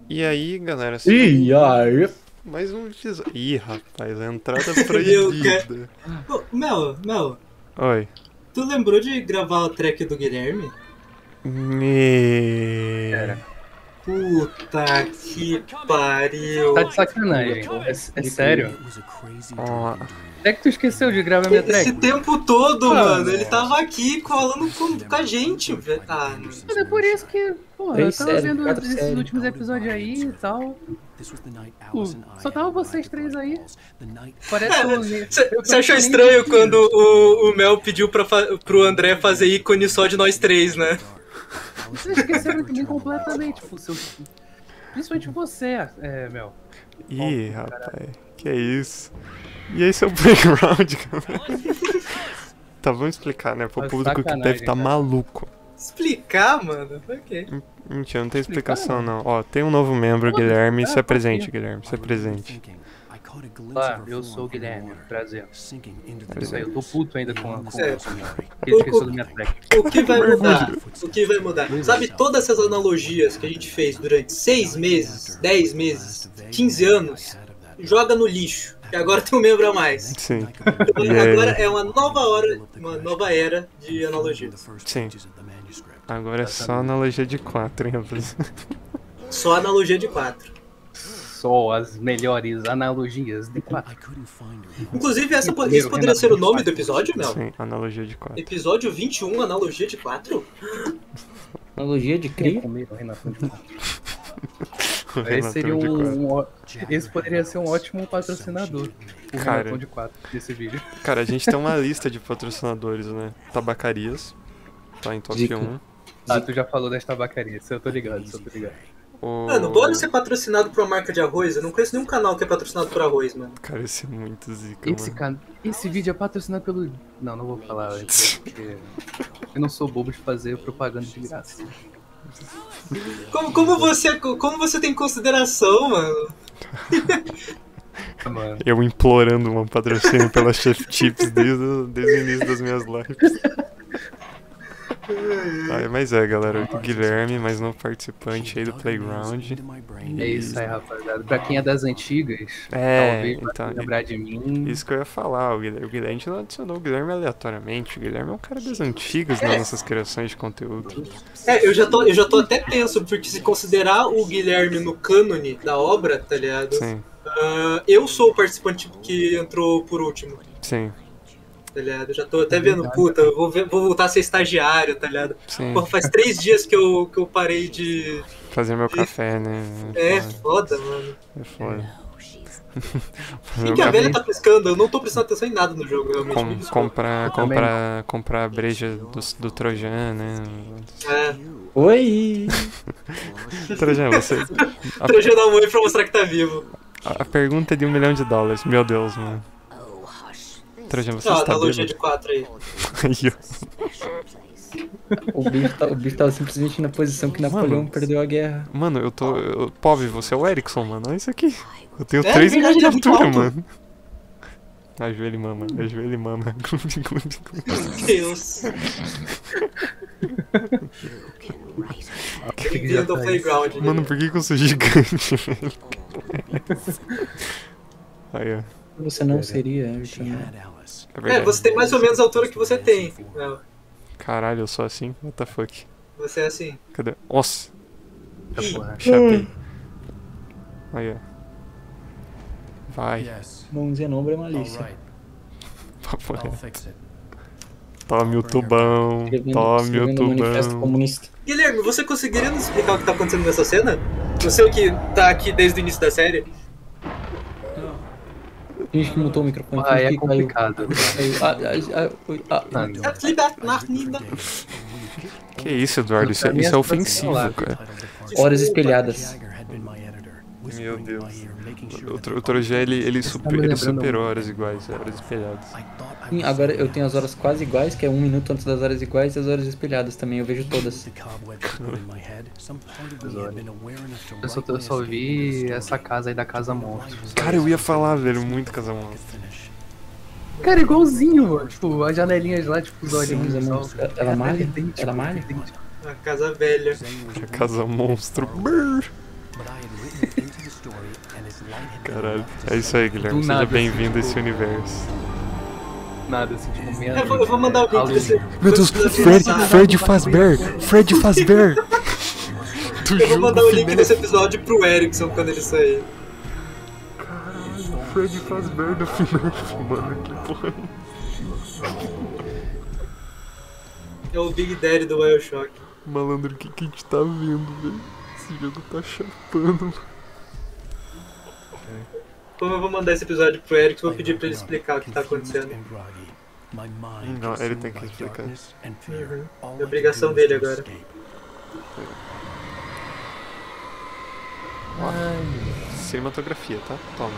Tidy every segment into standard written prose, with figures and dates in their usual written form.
E aí, galera, E aí? mais um episódio. Ih, rapaz, a entrada Eu quero. proibida. Ô, Mel, Oi. tu lembrou de gravar o track do Guilherme? Me... Puta que pariu. Tá de sacanagem. É sério? Ó, Até que tu esqueceu de gravar minha Esse track. tempo todo, mano, nossa. ele tava aqui colando com a gente, velho. Ah, não. Mas é por isso que, porra, eu Três tava séries, vendo 4 esses séries. últimos episódios aí e tal. Só tava vocês três aí. Parece que Você achou estranho quando o Mel pediu pro André fazer ícone só de nós três, né? Vocês esqueceram de mim completamente, tipo, principalmente você, Mel. ih, rapaz, que isso? E esse é o playground, galera. Tá, vamos explicar, né? Pro Mas público que sacanagem, deve estar cara. maluco. Explicar, mano? Ok. Mentira, não tem explicação, não. Ó, tem um novo membro, Guilherme. Se tá apresente, aqui. Guilherme. Se apresente. Olá, eu sou o Guilherme, prazer. Isso aí, eu tô puto ainda com É. ele esqueceu da minha track. O que vai mudar? O que vai mudar? Sabe todas essas analogias que a gente fez durante 6 meses, 10 meses, 15 anos? Joga no lixo. E agora tem um membro a mais. Sim. Então, E aí? agora é uma nova era de analogias. Sim. Agora é só analogia de 4, hein, rapaziada? Só analogia de 4. Só as melhores analogias de quatro. Inclusive, esse poderia ser o nome do episódio, Mel? Sim, analogia de 4. Episódio 21, analogia de 4? Analogia de Quem cria? comeram Renato de quatro? Esse seria esse poderia ser um ótimo patrocinador. O Cara. Renatão de 4 desse vídeo. Cara, a gente tem uma lista de patrocinadores, né? Tabacarias, tá em top Zica. 1. Ah, tu já falou das tabacarias, eu tô ligado, eu tô ligado. O... Mano, bora ser patrocinado por uma marca de arroz? Eu não conheço nenhum canal que é patrocinado por arroz, mano. Cara, esse é muito zica, mano. Esse vídeo é patrocinado pelo... Não vou falar antes, porque eu não sou bobo de fazer propaganda de graça. Como você tem consideração, mano? Mano, Eu implorando um patrocínio pela Chef Chips desde o início das minhas lives. Mas galera, o Guilherme, mais novo participante aí do Playground. é isso aí, rapaziada. Pra quem é das antigas, talvez vai então, lembrar de mim. isso que eu ia falar, o Guilherme, a gente não adicionou o Guilherme aleatoriamente, o Guilherme é um cara das antigas nas nossas criações de conteúdo. Eu já tô até tenso, porque se considerar o Guilherme no cânone da obra, tá ligado? Sim, Eu sou o participante que entrou por último, sim, tá ligado? Já tô até vendo, puta, eu vou voltar a ser estagiário, tá ligado? sim. Porra, faz 3 dias que eu parei de... Fazer meu café, né? É foda, mano. É foda. Quem que a velha tá pescando? Eu não tô prestando atenção em nada no jogo, realmente. Me desculpa. Comprar a breja do Trojan, né? É, Oi! Trojan, você. trajando a mãe pra mostrar que tá vivo. A pergunta é de $1 milhão. Meu Deus, mano. Trojan, você está Analogia bêbado? de 4 aí. Aí, ó. O bicho tava simplesmente na posição que Napoleão perdeu a guerra. Mano, Pobre, você é o Erickson, mano. Olha isso aqui. Eu tenho É 3 metros verdade, de é muito altura, alto. mano. Ajoelha e mama, ajoelha e mama. Deus. Bem-vindo ao Playground. Mano, por que eu sou gigante, velho? Aí, ó. Você não seria, Ayrton. É verdade. você tem mais ou menos a altura que você tem. Não, Caralho, eu sou assim? What the fuck? você é assim. Cadê? Nossa, Porra. chapei. Aí, ó. Vai. Mãozinha no ombro é malícia. Papo reto. Tome o tubão. Tome o Escrevendo um manifesto tubão. comunista. Guilherme, você conseguiria nos explicar o que tá acontecendo nessa cena? Você que tá aqui desde o início da série? Finge que mutou o microfone. Ah, finge é que caiu. complicado. Que isso, Eduardo? Isso é ofensivo, cara. Horas espelhadas. Meu Deus. O Trojan, ele superou horas iguais, horas espelhadas. Sim, agora eu tenho as horas quase iguais, que é 1 minuto antes das horas iguais, e as horas espelhadas também, eu vejo todas. Eu só vi essa casa aí da Casa Monstro. Cara, eu ia falar, velho, muito casamento. Cara, igualzinho, mano. Tipo, as janelinhas lá, tipo, os olhinhos e tal. Ela malha? idêntico, Ela malha? idêntico. A casa velha. A casa monstro. Brrr. Caralho. É isso aí, Guilherme. Do Seja nada, bem-vindo a assim, esse universo. Nada, assim, tipo, meia Eu vou mandar o link desse. Meu Deus, Fred Fazbear! Fred Fazbear! Eu vou mandar o link desse episódio pro Erickson quando ele sair. Caralho, Fred Fazbear do FNAF, mano. Que porra. É o Big Daddy do Bioshock. Malandro, o que a gente tá vendo, velho? Esse jogo tá chapando. Como eu vou mandar esse episódio pro Erickson, vou pedir pra ele explicar o que tá acontecendo. Não, ele tem que explicar. É obrigação dele agora. Cinematografia, tá? Toma.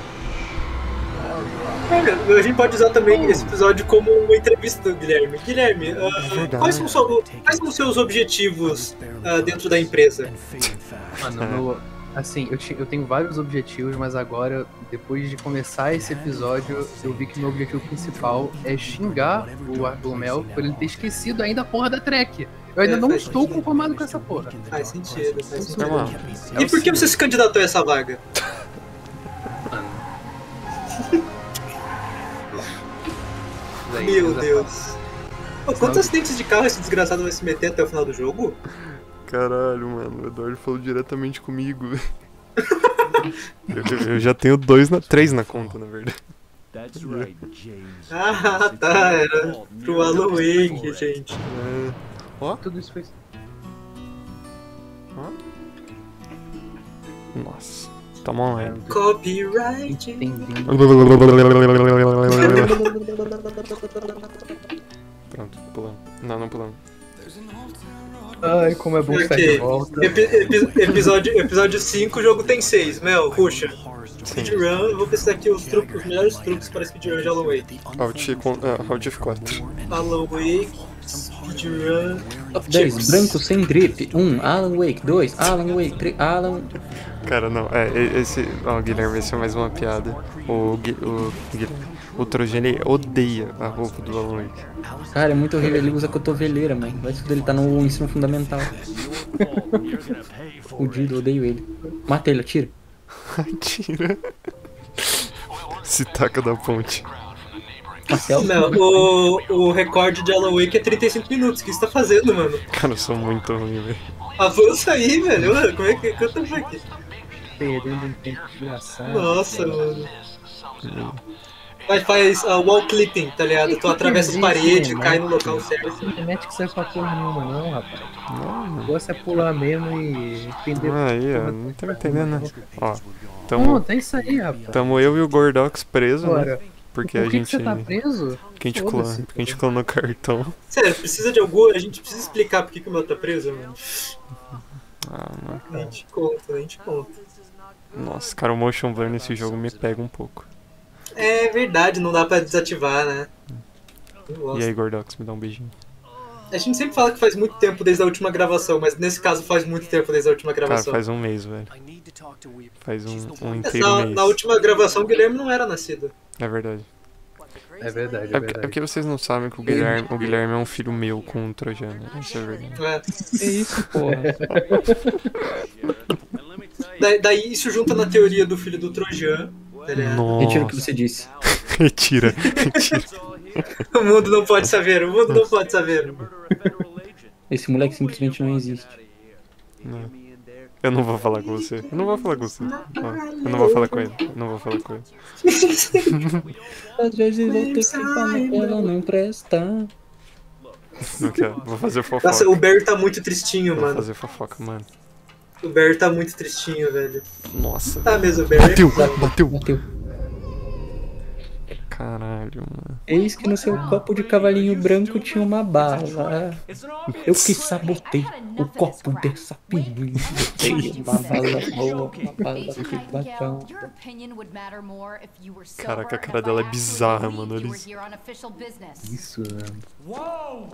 A gente pode usar também esse episódio como uma entrevista do Guilherme. Guilherme, quais são os seus objetivos dentro da empresa? Mano, assim, eu tenho vários objetivos, mas agora, depois de começar esse episódio, eu vi que meu objetivo principal é xingar o Arthur Mel por ele ter esquecido ainda a porra da track. Eu ainda não estou conformado com essa porra. Faz sentido, faz sentido. Irmão, E por que você se candidatou a essa vaga? Meu Deus. Pô, quantos acidentes de carro esse desgraçado vai se meter até o final do jogo? Caralho, mano, o Eduardo falou diretamente comigo. eu já tenho 3 na conta, na verdade. Ah, tá, era pro Alan Wake, gente. Ó. Tudo isso foi... Nossa, toma um leve. Copyright. Entendi. Pronto, pulando. Não pulando. Ai, como é bom estar de volta. Episódio 5, o jogo tem 6. Mel, puxa. Speedrun, eu vou precisar aqui os melhores truques para speedrun de Alan Wake. Alt F4. Alan Wake, speedrun. Top 10, branco sem drip. 1, Alan Wake. 2, Alan Wake. 3, Alan... Cara, não, Guilherme, esse é mais uma piada. O Guilherme, o Trojan, ele odeia a roupa do Alan Wake. Cara, é muito horrível, ele usa cotoveleira, mano. Vai estudar, ele tá no ensino fundamental. Fudido, eu odeio ele. Mata ele, atira. Atira. Se taca da ponte. Marcel. Não, o recorde de Alan Wake é 35 minutos. O que você tá fazendo, mano? Cara, eu sou muito ruim, velho. Avança aí, velho. Mano, como é que canta aqui? Perdendo um tempo desgraçado. Nossa, mano. Mas faz wall clipping, tá ligado? Tu atravessa as paredes, cai no local certo. Não mete que serve pra porra nenhuma, não, rapaz. Não, O negócio é pular mesmo e entender. aí, ó, não tá me entendendo, né? Ó, Pronto, é isso aí, rapaz. tamo eu e o Gordox presos, né? Agora, Porque por a que gente. você tá preso? Porque Foda-se. a gente clonou cartão. Sério, precisa de algum. A gente precisa explicar por que o meu tá preso, mano. Mano. A gente conta, a gente conta. Nossa, cara, o motion blur nesse jogo me pega um pouco. É verdade, não dá pra desativar, né? E aí, Gordox, me dá um beijinho. A gente sempre fala que faz muito tempo desde a última gravação, mas nesse caso faz muito tempo desde a última Cara, gravação. faz um mês, velho. Faz um inteiro mês. Na última gravação o Guilherme não era nascido. É verdade. É verdade, É porque vocês não sabem que o Guilherme é um filho meu com um trojano. Isso é verdade. É. É isso, porra. Daí isso junta na teoria do filho do Trojan. Tá ligado? Nossa. Retira o que você disse. Retira. O mundo não pode saber, o mundo não pode saber. Esse moleque simplesmente não existe. Não. Eu não vou falar com você. Eu não vou falar com você. Ó, eu não vou falar com ele. Eu não vou falar com ele. Às vezes vou ter que falar que ela não presta. Não quero. Vou fazer fofoca. Nossa, o Barry tá muito tristinho, Vou mano. fazer fofoca, mano. O Barry tá muito tristinho, velho. Nossa. Tá mesmo, o Barry. Bateu. Bateu. Caralho, mano. Eis que no seu copo de cavalinho branco tinha uma bala. Eu que sabotei o copo dessa menina. Uma bala boa, uma bala que bateu. Caraca, a cara dela é bizarra, mano. Olha isso. Isso, mano. Uau.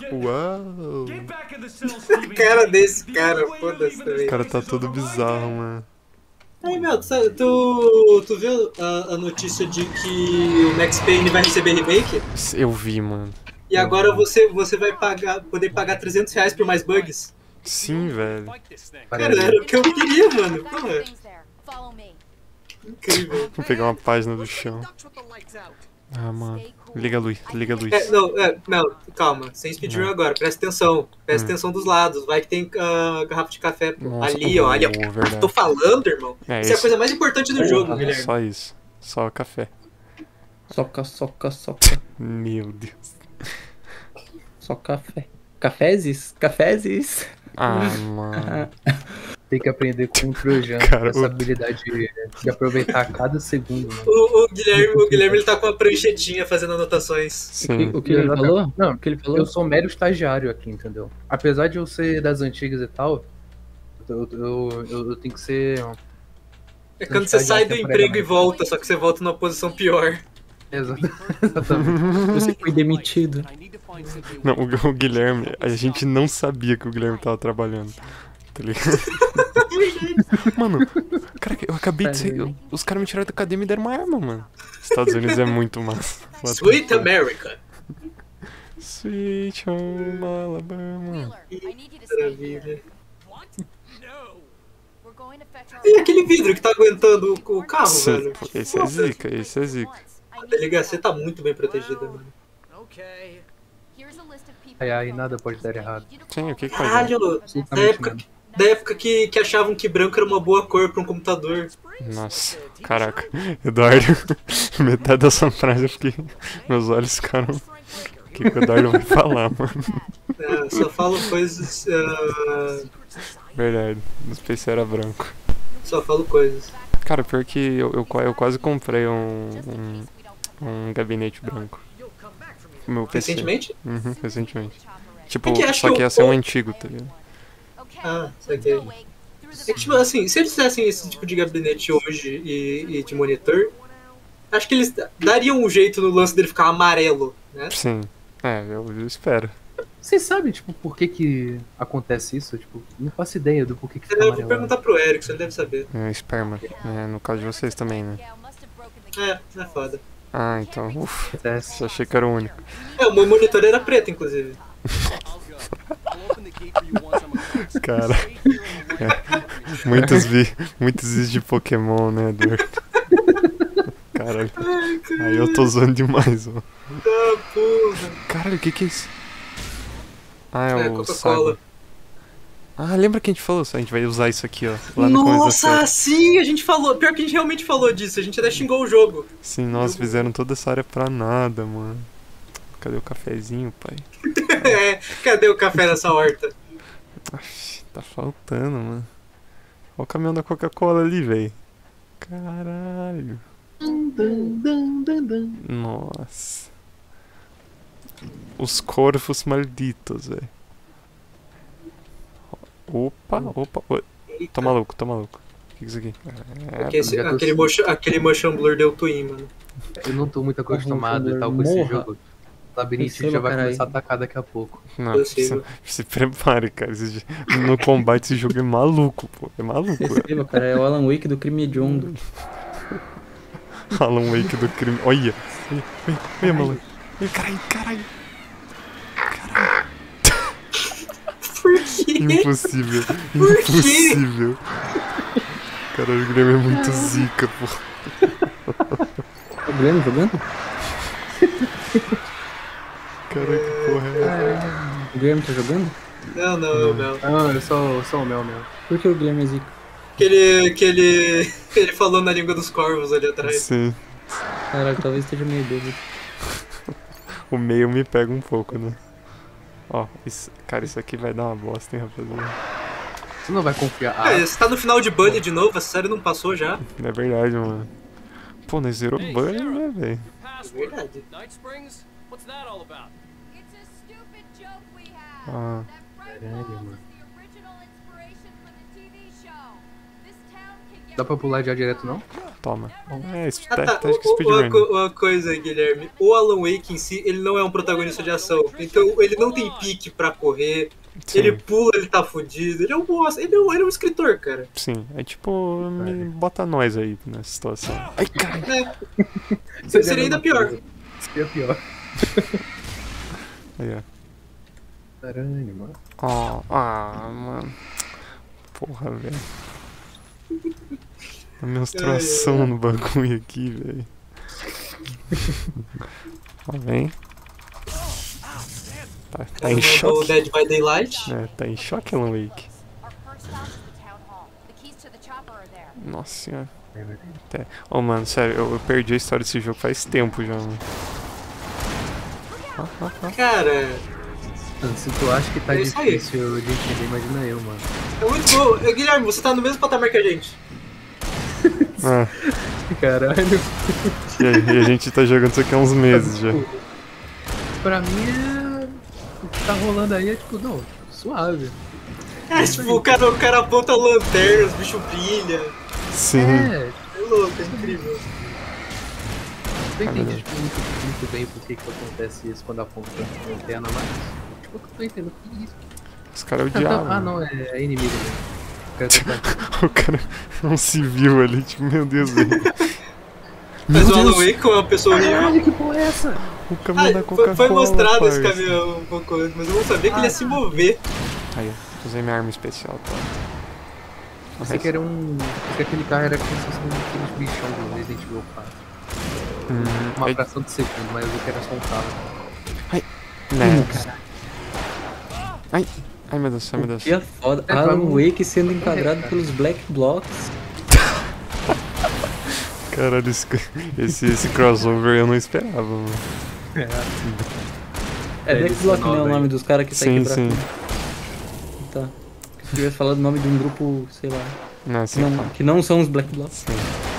A cara desse cara, foda-se também. O cara tá todo bizarro, mano. Aí, meu, tu viu a notícia de que o Max Payne vai receber remake? Eu vi, mano. E agora você vai poder pagar R$300 por mais bugs? Sim, velho. Cara, era o que eu queria, mano. Porra. Incrível. Vou pegar uma página do chão. Ah, mano. Liga a luz, liga a luz. Não, calma. Sem speedrun agora. Presta atenção. Presta atenção dos lados. Vai que tem garrafa de café. Pô. Nossa, Ali, ó. Ali, ó. verdade. Tô falando, irmão. Isso é a coisa mais importante do jogo, Guilherme. Só isso. Só café. Soca. Meu Deus. Só café. Cafézes? Ah, mano. Tem que aprender com o Trojan Cara, essa habilidade de aproveitar cada segundo. Né? O Guilherme ele tá com a pranchetinha fazendo anotações. Sim. O que ele falou? Não, O que ele falou? eu sou um mero estagiário aqui, entendeu? Apesar de eu ser das antigas e tal, eu tenho que ser. É quando você sai do emprego e volta, só que você volta numa posição pior. Exatamente. Você foi demitido. Não, o Guilherme, a gente não sabia que o Guilherme tava trabalhando. Tá ligado? Mano, cara, eu acabei de ser. Os caras me tiraram da academia e deram uma arma, mano. Estados Unidos é muito massa. Sweet America. Sweet Home Alabama. Maravilha. E aquele vidro que tá aguentando o carro, velho? Esse é zica, esse é zica. A delegacia tá muito bem protegida, mano. Aí nada pode dar errado. Sim, o que pode dar? Caralho, da época que achavam que branco era uma boa cor pra um computador. Nossa, caraca. Eduardo, metade dessa frase eu fiquei. Meus olhos ficaram. O que o Eduardo vai falar, mano? Só falo coisas. Verdade, no PC era branco. Só falo coisas. Cara, pior que eu quase comprei um gabinete branco. Meu PC. Recentemente? Uhum, recentemente. Tipo, que só que ia ser um antigo, tá ligado? Saquei. É que, tipo, assim, se eles fizessem esse tipo de gabinete hoje e de monitor, acho que eles dariam um jeito no lance dele ficar amarelo, né? Sim, eu espero. Vocês sabem, tipo, por que acontece isso? Tipo, não faço ideia do porquê que fica Eu vou amarelo. perguntar pro Eric, ele deve saber. Esperma. No caso de vocês também, né? É foda. Ah, então, ufa. Acontece. Só achei que era o único. O meu monitor era preto, inclusive. Cara. Muitos vídeos de Pokémon, né, Eduardo? Caralho. Aí eu tô zoando demais, ó. Porra. Caralho, o que é isso? Ah, é o Coca-Cola. Sago. Ah, lembra que a gente falou? A gente vai usar isso aqui, ó. Lá no começo da Nossa, série. sim, a gente falou. Pior que a gente realmente falou disso. A gente até xingou o jogo. Sim, nós fizeram toda essa área pra nada, mano. Cadê o cafezinho, pai? Cadê o café nessa horta? Aff, tá faltando, mano. Olha o caminhão da Coca-Cola ali, velho. Caralho. Nossa. Os corvos malditos, velho. Opa. Tô maluco. O que é isso aqui? Aquele motion blur deu twin, mano. Eu não tô muito acostumado e tal com esse jogo. O labirintite já vai começar a atacar daqui a pouco. Não, se prepare, cara. No combate esse jogo é maluco, pô. É maluco. Receba, cara. É o Alan Wake do crime hediondo. Alan Wake do crime. Olha, maluco. Caralho. Por quê? Impossível. Caralho, o Guilherme é muito zica, pô. O Guilherme jogando? Caralho, que porra é essa? O Guilherme tá jogando? Não, é o Mel. Não, eu sou o Mel. Por que o Guilherme é zica? Que ele falou na língua dos corvos ali atrás. Sim. Caralho, talvez esteja meio bêbado. O meio me pega um pouco, né? Ó, cara, isso aqui vai dar uma bosta, hein, rapaziada. Você não vai confiar. Você tá no final de Bunny de novo? A série não passou já? É verdade, mano. Pô, nós zerou Bunny, né, velho? É verdade. Ah, Caralho, mano. Dá pra pular já direto, não? toma. Isso Tá. tá acho que speedrun. Uma coisa, Guilherme. O Alan Wake em si, ele não é um protagonista de ação. Então, ele não tem pique pra correr. Sim. Ele pula, ele tá fudido. Ele é um boss. Ele é um escritor, cara. Sim, é tipo, bota nós aí nessa situação. Ai, cara. Seria ainda pior. Seria pior. Aí, ó. Caralho, mano. Mano. Porra, velho. A menstruação no bagulho aqui, velho. Ó, vem. Tá em O choque. Dead by Daylight. É, tá em choque, Alan Wake. Nossa senhora. Oh, mano, sério, eu perdi a história desse jogo faz tempo já, mano. Cara, Se tu acha que tá É isso aí. difícil de entender, imagina eu, mano. é muito bom. Guilherme, você tá no mesmo patamar que a gente. Ah, Caralho. e a gente tá jogando isso aqui há uns meses já. Pra mim é. O que tá rolando aí é tipo, não, suave. É, tipo, o cara aponta a lanterna, os bichos brilham. Sim. É, É louco, é incrível. eu entendi tipo, muito bem por que acontece isso quando aponta a lanterna, mas. Tipo, eu tô entendendo o que é isso. Os caras Ah, odiavam. não, é inimigo mesmo. O cara tá- O cara é um civil ali, tipo, meu Deus. Mas Meu o Alan Deus, Wake é uma pessoa horrível. Caralho, que porra é essa? o caminhão da Ah, Coca-Cola. foi mostrado esse parça. caminhão um pouco antes, mas eu não sabia que ele ia se mover. Aí, usei minha arma especial, tá? Você que era um. Que aquele carro era como se fosse aqueles bichão do Resident Evil 4. Uma Aí, fração de segundo, mas eu quero só um carro. né? Ai, ai meu Deus, ai meu Deus. Que é foda. É, Alan vamos- Wake sendo enquadrado pelos Black Blocks. Caralho, esse crossover eu não esperava, mano. É Black esse Block, né? nome O aí. nome dos caras que tá Sim, quebrado. sim. Tá. Se tivesse falado o nome de um grupo, sei lá. Não, assim, Que não são os Black Blocks. sim.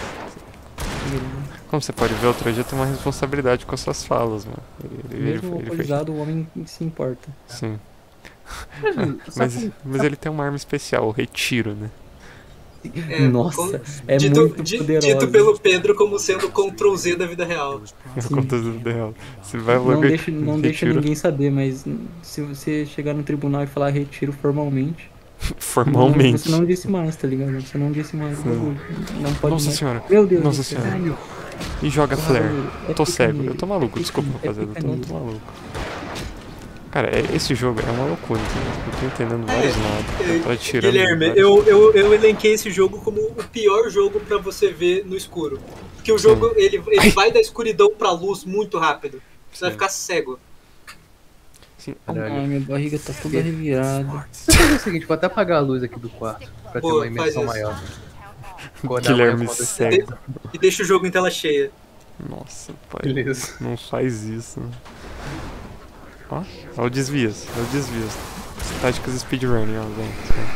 Como você pode ver, o Troja tem uma responsabilidade com as suas falas, mano. Mesmo fez. alcoolizado, o homem se importa. Sim. Sabe- Mas ele tem uma arma especial, o retiro, né? É, Nossa, é dito, muito di- poderoso. dito pelo Pedro como sendo Ctrl Z da vida real. Eu conto tudo dela. Você vai Não logo deixa, não deixa retiro ninguém saber, mas se você chegar no tribunal e falar retiro formalmente, formalmente. você não disse mais, tá ligado? Você não disse mais o bagulho. Não pode Nossa mais. senhora. Meu Deus Nossa do céu. senhora. E joga flare. É Eu tô pica cego, nele. eu tô maluco, É desculpa, pica- é rapaziada, eu pica tô nele. maluco. Cara, esse jogo é uma loucura, entendeu? Eu tô entendendo vários lados. Eu tô atirando. Guilherme, vários- eu elenquei esse jogo como o pior jogo pra você ver no escuro. Porque o jogo, ele vai da escuridão pra luz muito rápido. Você vai Sim. ficar cego. Sim. Ai, minha barriga tá toda revirada. Vou fazer o seguinte, vou até apagar a luz aqui do quarto, pra ter Boa, uma imersão faz isso. maior. Acordar Guilherme amanhã quando- cego. E deixa o jogo em tela cheia. Nossa, pai. Beleza. Não faz isso. Ó, ó o desvios, ó o desvios. Táticas speedrunning, ó, vem.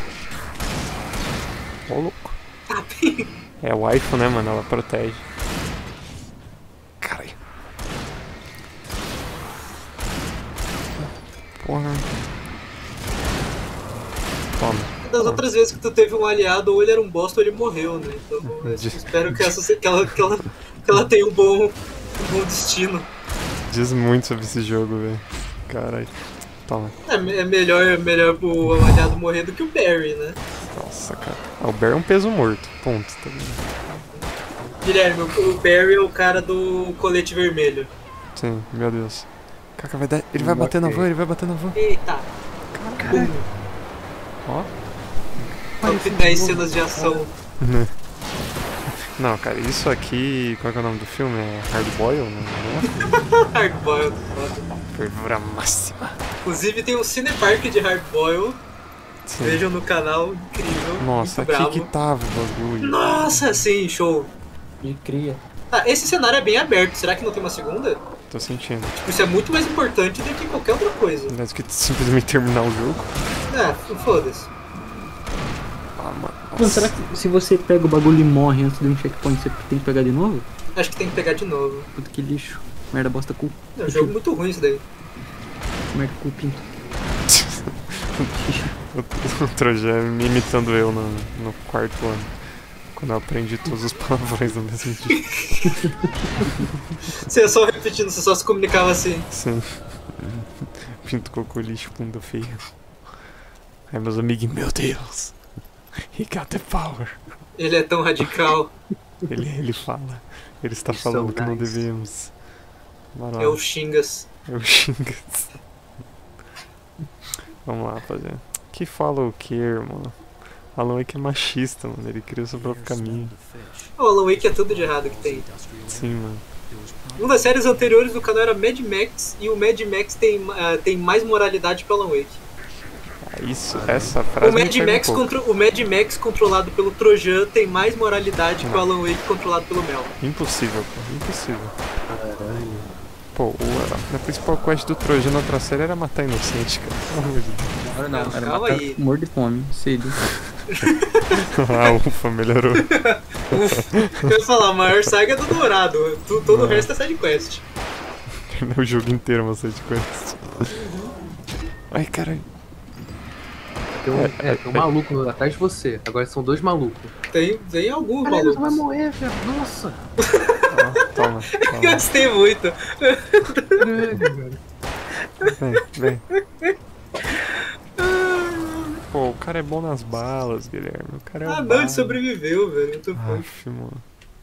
Ó, louco. Tá bem. É o waifu, né, mano? Ela protege. Caralho. Porra. Toma. Das outras vezes que tu teve um aliado, ou ele era um bosta ou ele morreu, né? Então eu espero que, que ela tenha um bom destino. Diz muito sobre esse jogo, velho. Caralho. Toma. É melhor o aliado morrer do que o Barry, né? Nossa, cara. Ah, o Bear é um peso morto. Ponto, tá ligado? Guilherme, o Barry é o cara do colete vermelho. Sim, meu Deus. Caraca, vai dar... ele vai bater na van, ele vai bater na van. Eita! Caralho. Ó. Top 10 cenas de ação. Não, cara, isso aqui... Qual que é o nome do filme? É Hard Boil, né? Hardboiled, foda. Fervura máxima. Inclusive tem um Cinepark de Hardboiled. Sim. Vejam no canal, incrível. Nossa, muito aqui bravo. que tava o bagulho. Nossa, sim, show. E cria. Ah, esse cenário é bem aberto. Será que não tem uma segunda? Tô sentindo. Isso é muito mais importante do que qualquer outra coisa. Aliás, que simplesmente terminar o jogo. Foda-se. Ah, mano. Mano, será que se você pega o bagulho e morre antes de um checkpoint, você tem que pegar de novo? Acho que tem que pegar de novo. Puta que lixo. Merda, bosta, cu. É um jogo muito ruim isso daí. Merda, cu, pinto. O Trojan me imitando eu no quarto ano. Quando eu aprendi todos os palavrões no mesmo dia. Você ia só repetindo, você só se comunicava assim. Sim. Pinto, cocô, lixo, bunda feia. Aí meus amigos, meu Deus. He got the power. Ele é tão radical. Ele fala. Ele está He's falando so que não nice. devemos. Mano, É o Xingas. é o Xingas. Vamos lá, rapaziada. Que fala o que, irmão? Alan Wake é machista, mano. Ele cria o seu próprio caminho. O Alan Wake é tudo de errado que tem. Sim, mano. Uma das séries anteriores do canal era Mad Max, e o Mad Max tem mais moralidade que o Alan Wake. Essa frase O Mad Max controlado pelo Trojan tem mais moralidade que o Alan Wake controlado pelo Mel. Impossível, pô. Impossível. Caralho. Pô, a principal quest do Trojan na outra série era matar inocente, cara. Pelo amor de Deus. Agora não, era calma matar aí. morto de fome, cedo. Ah, ufa, melhorou. Eu ia falar, a maior saga é do Dourado. Todo o resto é sidequest. O jogo inteiro é uma sidequest. Ai, caralho. Tem um maluco atrás de você. Agora são 2 malucos. Tem alguns Caralho, malucos. você vai morrer, velho. Nossa. Toma. Gostei muito. Vem. Pô, o cara é bom nas balas, Guilherme. O cara é Não, ele sobreviveu, velho. Muito bom. Aff, mano.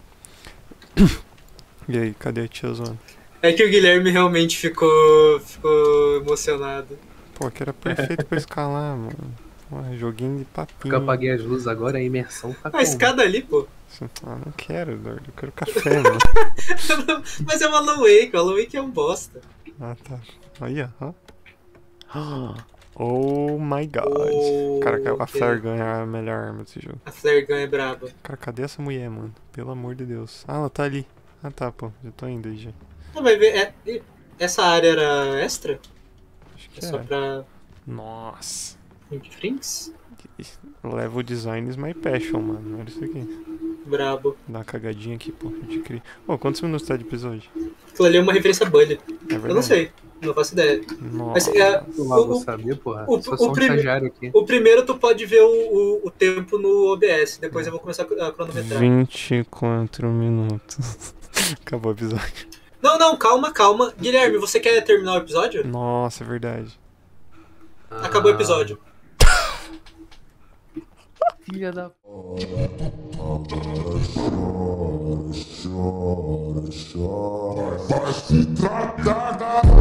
E aí, cadê a tiazona? É que o Guilherme realmente ficou emocionado. Pô, que era perfeito pra escalar, mano. Ué, joguinho de papinho. Eu apaguei as luzes agora, a imersão tá A escada ali, pô. Não quero, Eduardo. Eu quero café, mano. Mas é o Alan Wake. O Alan Wake é um bosta. Ah, tá. Aí, ó. Oh my god. Cara, a Flare Gun é a melhor arma desse jogo. A Flare Gun é braba. Cara, cadê essa mulher, mano? Pelo amor de Deus. Ah, ela tá ali. Ah, tá, pô. Já tô indo aí, já. Vai ver. Essa área era extra? Acho que Só pra... Nossa. Drinks? Level design is my passion, mano. Olha isso aqui. Brabo. Dá uma cagadinha aqui, pô. A gente cria. Pô, quantos minutos tá de episódio? Aquilo ali é uma referência a Bully. É verdade? Eu não sei. Não faço ideia. Nossa. Eu vou saber, porra. Só sou um estagiário aqui. O primeiro tu pode ver o tempo no OBS. Depois eu vou começar a cronometrar. 24 minutos. Acabou o episódio. Não, calma. Guilherme, você quer terminar o episódio? Nossa, é verdade. Acabou o episódio. Filha da... Chora, vai se tratar.